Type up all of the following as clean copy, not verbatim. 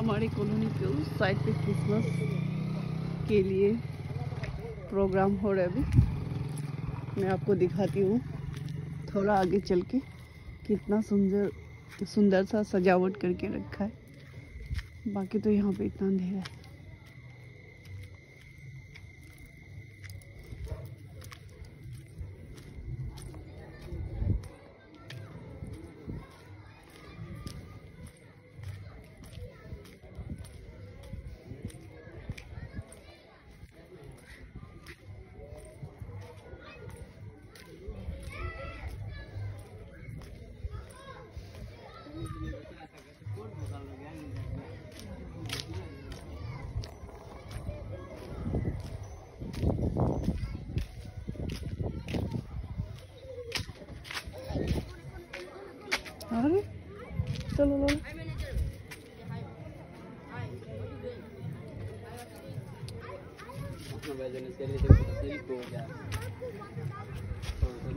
हमारी कॉलोनी के उस साइड पे क्रिसमस के लिए प्रोग्राम हो रहा है। अभी मैं आपको दिखाती हूँ थोड़ा आगे चल के कितना सुंदर सा सजावट करके रखा है। बाकी तो यहाँ पे इतना अंधेरा है। अरे चलो लो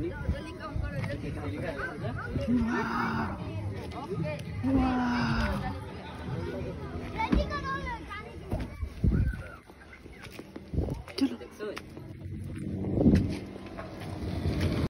वाह